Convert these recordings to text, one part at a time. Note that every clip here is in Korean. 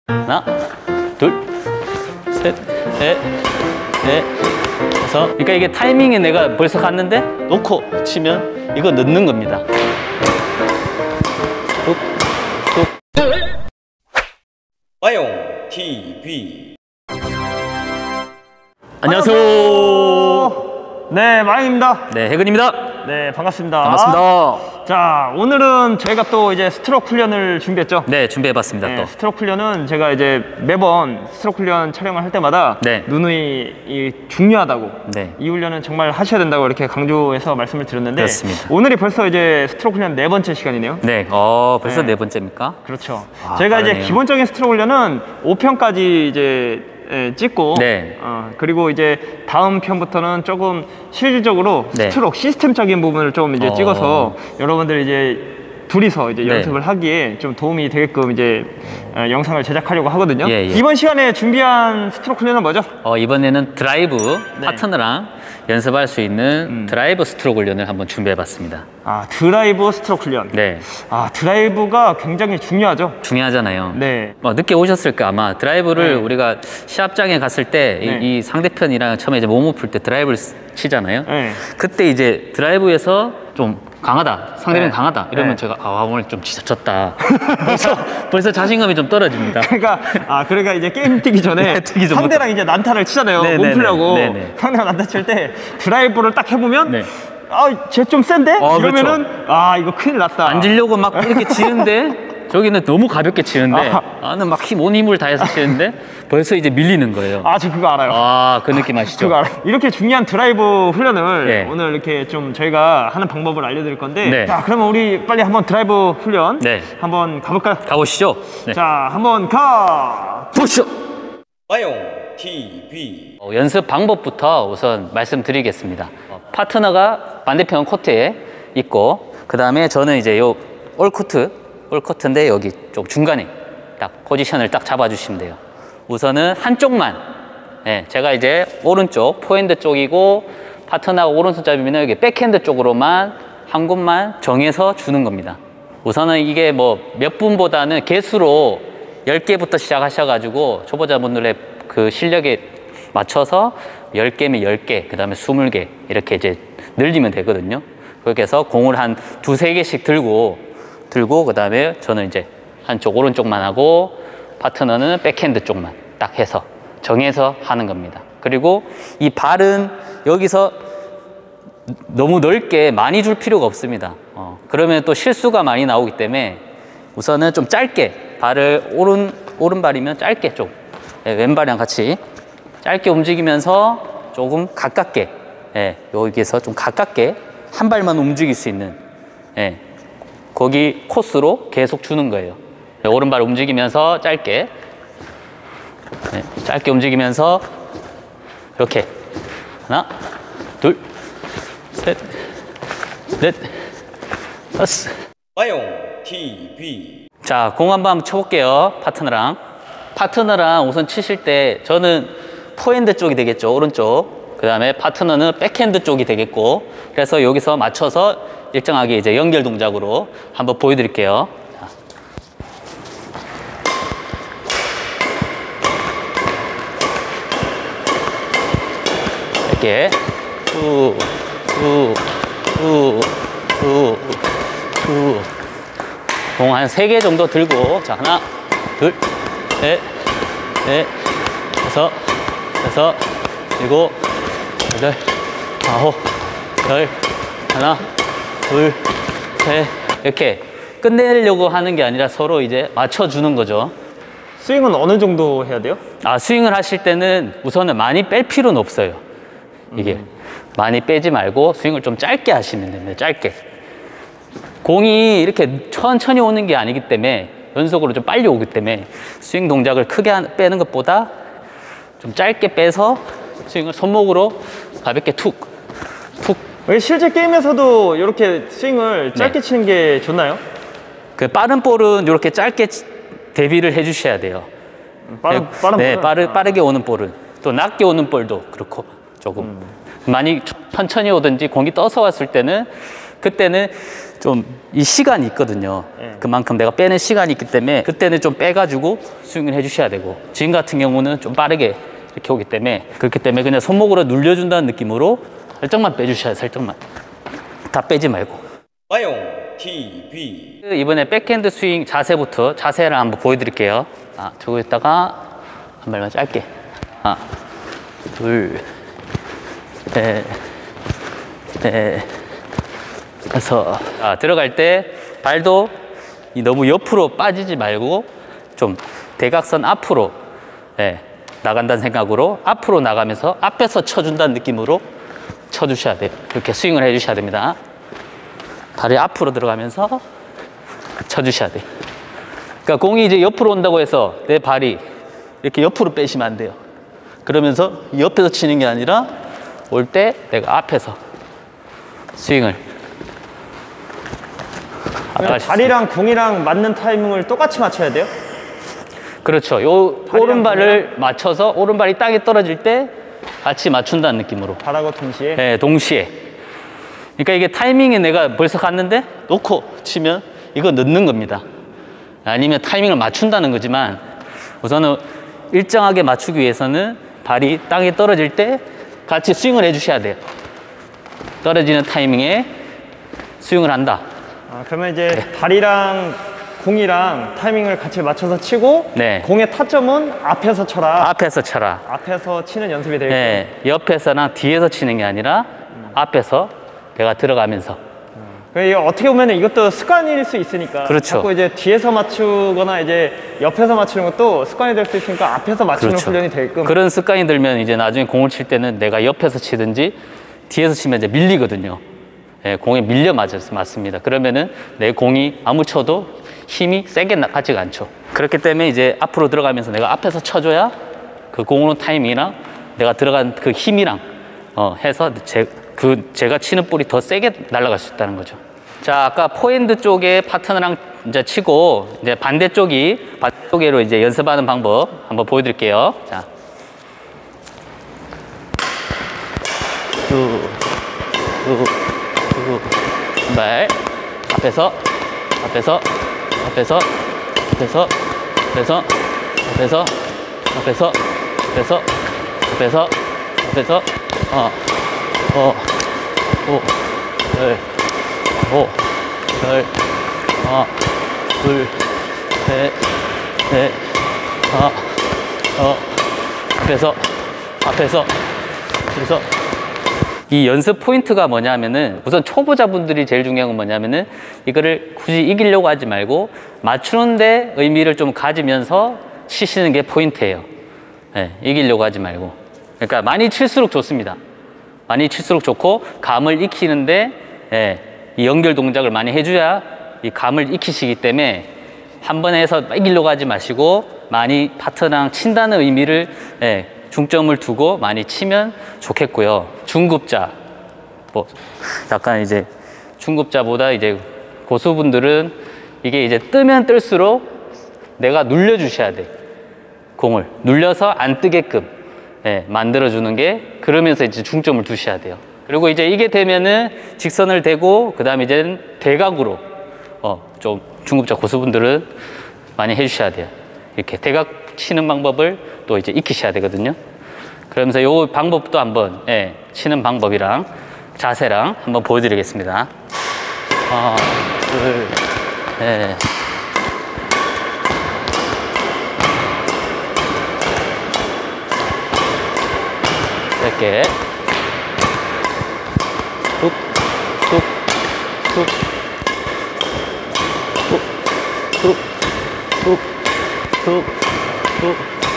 하나, 둘, 셋, 넷, 다섯. 그러니까 이게 타이밍에 내가 벌써 갔는데 놓고 치면 이거 넣는 겁니다. 뚝, 뚝. 마용 TV. 안녕하세요. 네, 마영입니다. 네, 해근입니다. 네, 반갑습니다. 반갑습니다. 자, 오늘은 저희가 또 이제 스트로크 훈련을 준비했죠. 네, 준비해봤습니다. 네, 또. 스트로크 훈련은 제가 이제 매번 스트로크 훈련 촬영을 할 때마다 네. 누누이 중요하다고, 네. 이 훈련은 정말 하셔야 된다고 이렇게 강조해서 말씀을 드렸는데, 그렇습니다. 오늘이 벌써 이제 스트로크 훈련 4번째 시간이네요. 네, 벌써 네. 4번째입니까? 그렇죠. 아, 저희가 빠르네요. 이제 기본적인 스트로크 훈련은 5편까지 이제 찍고, 네. 그리고 이제 다음 편부터는 조금 실질적으로 네. 스트로크 시스템적인 부분을 좀 이제 찍어서 여러분들 이제 둘이서 이제 네. 연습을 하기에 좀 도움이 되게끔 이제 영상을 제작하려고 하거든요. 예, 예. 이번 시간에 준비한 스트로크 훈련은 뭐죠? 이번에는 드라이브 네. 파트너랑 연습할 수 있는 드라이브 스트로크 훈련을 한번 준비해봤습니다. 드라이브 스트로크 훈련. 네, 드라이브가 굉장히 중요하죠. 중요하잖아요. 네. 늦게 오셨을까 아마 드라이브를 네. 우리가 시합장에 갔을 때 네. 이 상대편이랑 처음에 이제 몸을 풀 때 드라이브를 치잖아요. 네. 그때 이제 드라이브에서 좀 강하다, 상대방이 네. 강하다 이러면 네. 제가 오늘 좀 진짜 졌다. 벌써 자신감이 좀 떨어집니다. 그러니까 이제 게임 뛰기 전에 네, 뛰기 전부터. 상대랑 이제 난타를 치잖아요. 네, 몸 네, 풀려고. 네, 네. 상대가 난타 칠 때 드라이브를 딱 해보면 네. 쟤 좀 센데? 이러면은 그렇죠. 이거 큰일 났다. 앉으려고 막 이렇게 치는데 저기는 너무 가볍게 치는데 나는 막 온 힘을 다해서 치는데 벌써 이제 밀리는 거예요. 저 그거 알아요. 그 느낌 아시죠? 그거 알아요. 이렇게 중요한 드라이브 훈련을 네. 오늘 이렇게 좀 저희가 하는 방법을 알려드릴 건데, 네. 자, 그러면 우리 빨리 한번 드라이브 훈련 네. 한번 가볼까요? 가보시죠. 네. 자, 한번 가! 보시죠. 마용 TV. 연습 방법부터 우선 말씀드리겠습니다. 파트너가 반대편 코트에 있고, 그 다음에 저는 이제 요 올코트인데 여기 좀 중간에 딱 포지션을 딱 잡아주시면 돼요. 우선은 한쪽만, 제가 이제 오른쪽 포핸드 쪽이고 파트너가 오른손 잡으면 여기 백핸드 쪽으로만 한 곳만 정해서 주는 겁니다. 우선은 이게 뭐 몇 분보다는 개수로 10개부터 시작하셔가지고 초보자분들의 그 실력에 맞춰서 10개면 10개, 그 다음에 20개 이렇게 이제 늘리면 되거든요. 그렇게 해서 공을 한 두세 개씩 들고 그 다음에 저는 이제 한쪽 오른쪽만 하고 파트너는 백핸드 쪽만 딱 해서 정해서 하는 겁니다. 그리고 이 발은 여기서 너무 넓게 많이 줄 필요가 없습니다. 그러면 또 실수가 많이 나오기 때문에 우선은 좀 짧게 발을 오른발이면 짧게 좀 왼발이랑 같이 짧게 움직이면서 조금 가깝게 여기에서 좀 가깝게 한 발만 움직일 수 있는 거기 코스로 계속 주는 거예요. 오른발 움직이면서 짧게 움직이면서 이렇게 하나, 둘, 셋, 넷, 다섯. 마용 TV. 자, 공 한번 쳐볼게요. 파트너랑 우선 치실 때 저는 포핸드 쪽이 되겠죠, 오른쪽. 그 다음에 파트너는 백핸드 쪽이 되겠고, 그래서 여기서 맞춰서 일정하게 이제 연결 동작으로 한번 보여드릴게요. 이렇게 공 한 3개 정도 들고, 자, 하나, 둘, 셋, 넷, 다섯, 여섯, 일곱, 여덟, 아홉, 열, 하나, 둘, 셋, 이렇게 끝내려고 하는 게 아니라 서로 이제 맞춰주는 거죠. 스윙은 어느 정도 해야 돼요? 스윙을 하실 때는 우선은 많이 뺄 필요는 없어요. 이게 많이 빼지 말고 스윙을 좀 짧게 하시면 됩니다. 짧게. 공이 이렇게 천천히 오는 게 아니기 때문에, 연속으로 좀 빨리 오기 때문에 스윙 동작을 크게 빼는 것보다 좀 짧게 빼서 스윙을 손목으로 가볍게 툭. 실제 게임에서도 이렇게 스윙을 짧게 치는 게 좋나요? 그 빠른 볼은 이렇게 짧게 대비를 해 주셔야 돼요. 빠른 볼은? 빠르게 오는 볼은, 또 낮게 오는 볼도 그렇고 조금 많이 천천히 오든지 공이 떠서 왔을 때는, 그때는 좀 이 시간이 있거든요. 네. 그만큼 내가 빼는 시간이 있기 때문에 그때는 좀 빼가지고 스윙을 해주셔야 되고, 지금 같은 경우는 좀 빠르게 이렇게 오기 때문에, 그렇기 때문에 그냥 손목으로 눌려준다는 느낌으로 살짝만 빼주셔야 돼요. 살짝만. 다 빼지 말고. 마용 TV. 이번에 백핸드 스윙 자세부터 자세를 한번 보여드릴게요. 들고 있다가 한 발만 짧게. 하나, 둘, 셋, 넷, 다섯. 들어갈 때 발도 너무 옆으로 빠지지 말고 좀 대각선 앞으로 나간다는 생각으로 앞으로 나가면서 앞에서 쳐준다는 느낌으로 쳐주셔야 돼요. 이렇게 스윙을 해주셔야 됩니다. 발이 앞으로 들어가면서 쳐주셔야 돼요. 그러니까 공이 이제 옆으로 온다고 해서 내 발이 이렇게 옆으로 빼시면 안 돼요. 그러면서 옆에서 치는 게 아니라 올 때 내가 앞에서 스윙을. 발이랑 공이랑 맞는 타이밍을 똑같이 맞춰야 돼요? 그렇죠. 요 오른발을 맞춰서 오른발이 땅에 떨어질 때 같이 맞춘다는 느낌으로. 발하고 동시에? 네, 동시에. 그러니까 이게 타이밍에 내가 벌써 갔는데 놓고 치면 이거 넣는 겁니다. 아니면 타이밍을 맞춘다는 거지만, 우선은 일정하게 맞추기 위해서는 발이 땅에 떨어질 때 같이 스윙을 해주셔야 돼요. 떨어지는 타이밍에 스윙을 한다. 그러면 이제 발이랑 공이랑 타이밍을 같이 맞춰서 치고, 네. 공의 타점은 앞에서 쳐라. 앞에서 쳐라. 앞에서 치는 연습이 되겠죠. 네, 옆에서나 뒤에서 치는 게 아니라 앞에서 내가 들어가면서. 이게 어떻게 보면 이것도 습관일 수 있으니까. 그렇죠. 자꾸 이제 뒤에서 맞추거나 이제 옆에서 맞추는 것도 습관이 될 수 있으니까 앞에서 맞추는 그렇죠. 훈련이 되게끔. 그런 습관이 들면 이제 나중에 공을 칠 때는 내가 옆에서 치든지 뒤에서 치면 이제 밀리거든요. 공에 밀려 맞습니다. 그러면은 내 공이 아무 쳐도 힘이 세게 가지가 않죠. 그렇기 때문에 이제 앞으로 들어가면서 내가 앞에서 쳐줘야 그 공 오는 타이밍이랑 내가 들어간 그 힘이랑 해서 제가 치는 볼이 더 세게 날아갈 수 있다는 거죠. 자, 아까 포핸드 쪽에 파트너랑 이제 치고, 이제 반대쪽으로 이제 연습하는 방법 한번 보여드릴게요. 자, 발 앞에서 하나, 둘, 셋, 넷, 앞에서. 그래서 이 연습 포인트가 뭐냐면은, 우선 초보자분들이 제일 중요한 건 뭐냐면은, 이거를 굳이 이기려고 하지 말고 맞추는데 의미를 좀 가지면서 치시는 게 포인트예요. 이기려고 하지 말고. 그러니까 많이 칠수록 좋습니다. 많이 칠수록 좋고, 감을 익히는데 이 연결 동작을 많이 해줘야 이 감을 익히시기 때문에, 한 번에 해서 이기려고 하지 마시고 많이 파트너랑 친다는 의미를 중점을 두고 많이 치면 좋겠고요. 중급자, 약간 이제 중급자보다 이제 고수분들은 이게 이제 뜨면 뜰수록 내가 눌려주셔야 돼. 공을 눌려서 안 뜨게끔 만들어주는 게, 그러면서 이제 중점을 두셔야 돼요. 그리고 이제 이게 되면은 직선을 대고, 그 다음에 이제는 대각으로 좀 중급자 고수분들은 많이 해주셔야 돼요. 이렇게 대각 치는 방법을 또 이제 익히셔야 되거든요. 그러면서 요 방법도 한번 치는 방법이랑 자세랑 한번 보여드리겠습니다. 하나, 둘, 셋. 짧게 툭, 툭, 툭, 툭, 툭, 툭, 툭, 툭,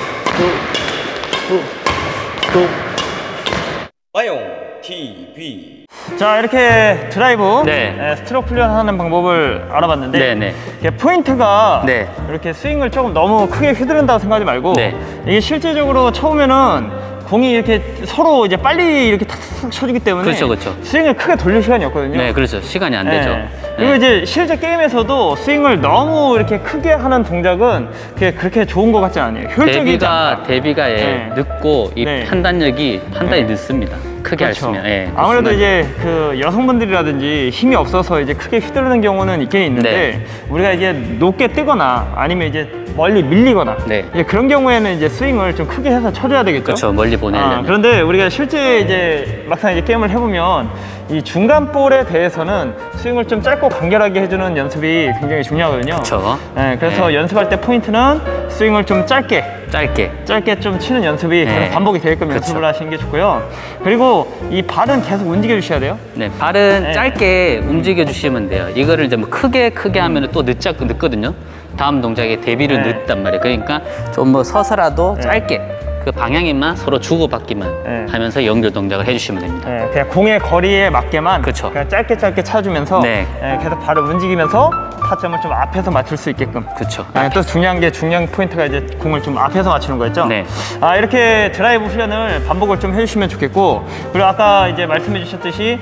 툭, 툭. 마용 TV. 자, 이렇게 드라이브, 네. 스트로크 훈련하는 방법을 알아봤는데, 네네. 이게 포인트가 네. 이렇게 스윙을 조금 너무 크게 휘두른다고 생각하지 말고, 네. 이게 실제적으로 쳐보면은 공이 이렇게 서로 이제 빨리 이렇게 탁탁 쳐주기 때문에 그렇죠. 스윙을 크게 돌릴 시간이 없거든요. 네, 그렇죠. 시간이 안 되죠. 그리고 이제 실제 게임에서도 스윙을 너무 이렇게 크게 하는 동작은 그렇게 좋은 것 같지 않아요. 효율적이지 않다. 대비가 네. 늦고 이 네. 판단이 늦습니다. 크게 할 수 있으면. 예, 아무래도 순간- 이제 그 여성분들이라든지 힘이 없어서 이제 크게 휘두르는 경우는 있긴 있는데 네. 우리가 이제 높게 뜨거나 아니면 이제 멀리 밀리거나 네. 이제 그런 경우에는 이제 스윙을 좀 크게 해서 쳐줘야 되겠죠. 그렇죠. 멀리 보내려면. 그런데 우리가 실제 이제 막상 이제 게임을 해보면 이 중간 볼에 대해서는 스윙을 좀 짧고 간결하게 해주는 연습이 굉장히 중요하거든요. 그렇죠. 네, 그래서 네. 연습할 때 포인트는 스윙을 좀 짧게 짧게. 좀 치는 연습이 네. 계속 반복이 되게끔 그쵸. 연습을 하시는 게 좋고요. 그리고 이 발은 계속 움직여 주셔야 돼요. 네, 발은 네. 짧게 움직여 주시면 돼요. 이거를 이제 뭐 크게 하면 또 늦거든요. 다음 동작에 대비를 네. 늦단 말이에요. 그러니까 좀 뭐 서서라도 네. 짧게 그 방향에만 서로 주고받기만 네. 하면서 연결 동작을 해주시면 됩니다. 네, 그냥 공의 거리에 맞게만 그쵸. 그냥 짧게 차주면서 네. 계속 발을 움직이면서 타점을 좀 앞에서 맞출 수 있게끔. 그렇죠. 또 중요한 포인트가 이제 공을 좀 앞에서 맞추는 거였죠. 네. 이렇게 드라이브 훈련을 반복을 좀 해주시면 좋겠고, 그리고 아까 이제 말씀해 주셨듯이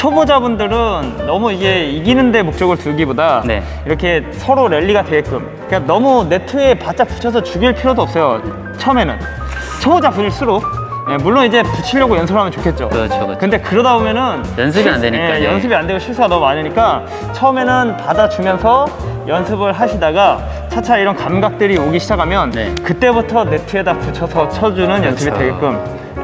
초보자분들은 너무 이게 이기는 데 목적을 두기보다 네. 이렇게 서로 랠리가 되게끔, 그러니까 너무 네트에 바짝 붙여서 죽일 필요도 없어요. 처음에는 초보자분일수록 물론 이제 붙이려고 연습하면 좋겠죠. 그렇죠. 근데 그러다 보면은 연습이 안 되니까. 연습이 안 되고 실수가 너무 많으니까 처음에는 받아주면서 연습을 하시다가 차차 이런 감각들이 오기 시작하면 네. 그때부터 네트에다 붙여서 쳐주는 연습이 되게끔.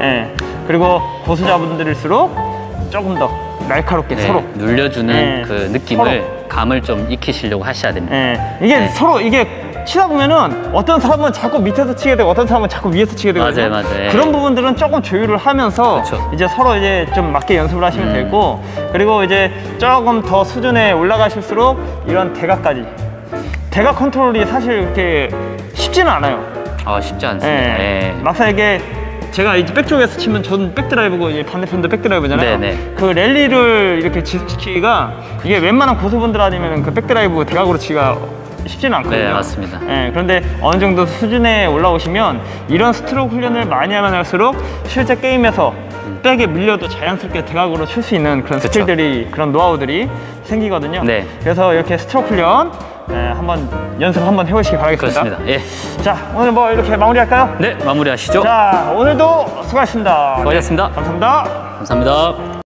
그리고 고수자분들일수록 조금 더 날카롭게 네, 서로. 눌려주는 네. 그 느낌을 서로. 감을 좀 익히시려고 하셔야 됩니다. 이게 네. 서로 이게 치다 보면은 어떤 사람은 자꾸 밑에서 치게 되고 어떤 사람은 자꾸 위에서 치게 되거든요. 맞아요. 그런 부분들은 조금 조율을 하면서 그쵸. 이제 서로 이제 좀 맞게 연습을 하시면 되고, 그리고 이제 조금 더 수준에 올라가실수록 이런 대각까지. 대각 컨트롤이 사실 이렇게 쉽지는 않아요. 쉽지 않습니다. 예. 막상 이게 제가 이제 백쪽에서 치면 저는 백드라이브고 이제 반대편도 백드라이브잖아요. 네네. 그 랠리를 이렇게 지키기가 이게 웬만한 고수분들 아니면 그 백드라이브 대각으로 치기가 쉽지는 않거든요. 네, 맞습니다. 그런데 어느 정도 수준에 올라오시면 이런 스트로크 훈련을 많이 하면 할수록 실제 게임에서 백에 밀려도 자연스럽게 대각으로 칠 수 있는 그런 그쵸. 스킬들이, 그런 노하우들이 생기거든요. 네. 그래서 이렇게 스트로크 훈련 한번 연습 한번 해보시기 바라겠습니다. 그렇습니다. 예. 자, 오늘 뭐 이렇게 마무리할까요? 네, 마무리하시죠. 자, 오늘도 수고하셨습니다. 수고하셨습니다. 네, 감사합니다. 감사합니다.